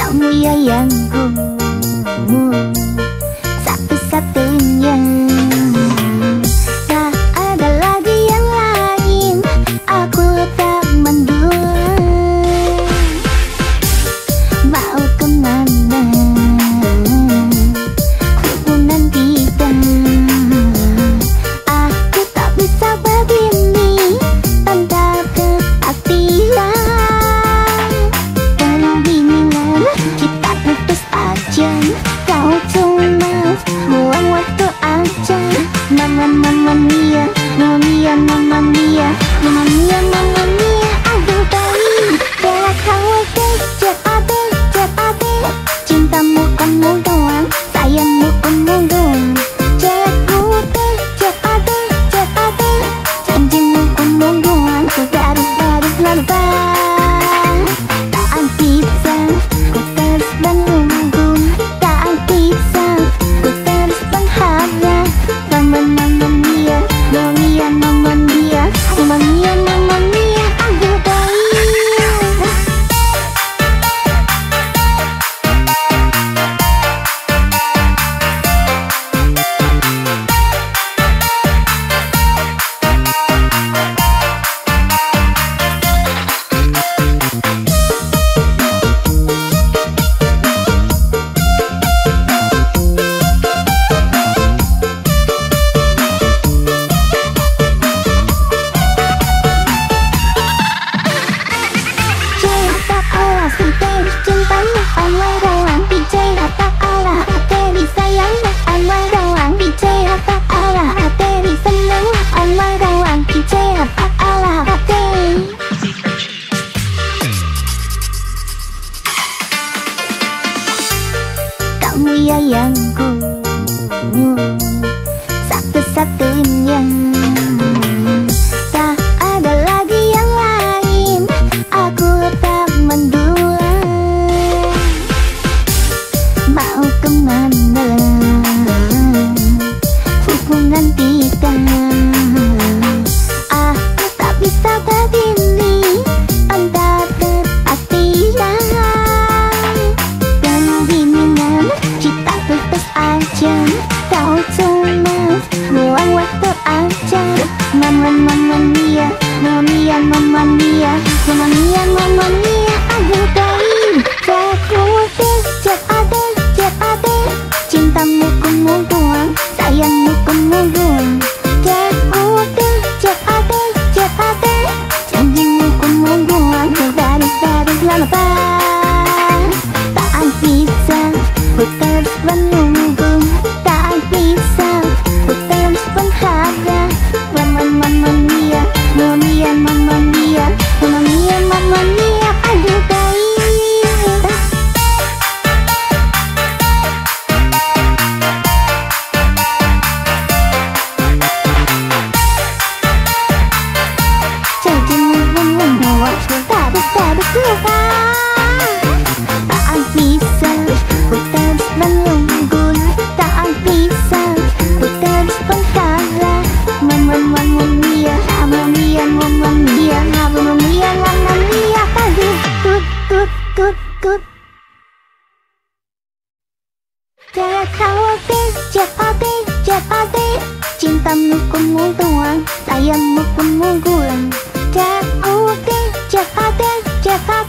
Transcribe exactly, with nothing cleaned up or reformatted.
Kamu ya yang kumu, satu-satunya. Tak ada lagi yang lain, aku tak mendua. Mau kemana hubungan kita? Aku tak bisa begini tanpa kepastian. Kita putus aja, kau cuma buang waktu aja. Mama mama mia, mama mia, mama mia, mama mia, mama mia. Aduh bayi, bela khawatir, cepade, cepade. Cintamu kamu doang, sayangmu kamu doang. Cepade, cepade, cepade. Janjimu kamu doang, ku harus harus lalu bang. Tak bisa ku terus menunggu, tak bisa ku terus berharap. Mama mama mia, mama mia, mama mia, mama mia, mama mia. Aduh bayi. Cintamu online doang, bicara tak ala hati sayang. Online doang, bicara tak ala hati senang. Online doang, bicara tak ala hati. Kamu ya yang kumu, satu-satunya. Tak ada lagi yang lain, aku tak mendua. Mau kemana hubungan kita? Aku tak bisa begini tanpa kepastian. Kemungkinan kita putus aja, kau cuma buang waktu aja. Mama mama mia, mama mia, mama mia, mama mia, mama mia. Aduh bayi, cepade, cepade, cepade. Cintamu kamu doang, sayangmu kamu doang. Cepade, cepade, cepade. Janjimu kamu doang, baru baru lama. Tak bisa ku terus menunggu, tak bisa ku terus berharap. Mama mama mia, mama mia, mama mia, mama mia, mama mia. Aduh bayi. Tak bisa ku terus menunggu, tak bisa ku terus berharap. Mama mama mia, mama mia, mama mia, mama mia, mama mia. Aduh tut tut tut tut. Jangan khawatir, cepade, cepade. Cintamu kamu doang, sayangmu kamu doang. Cepade, cepade, cepade.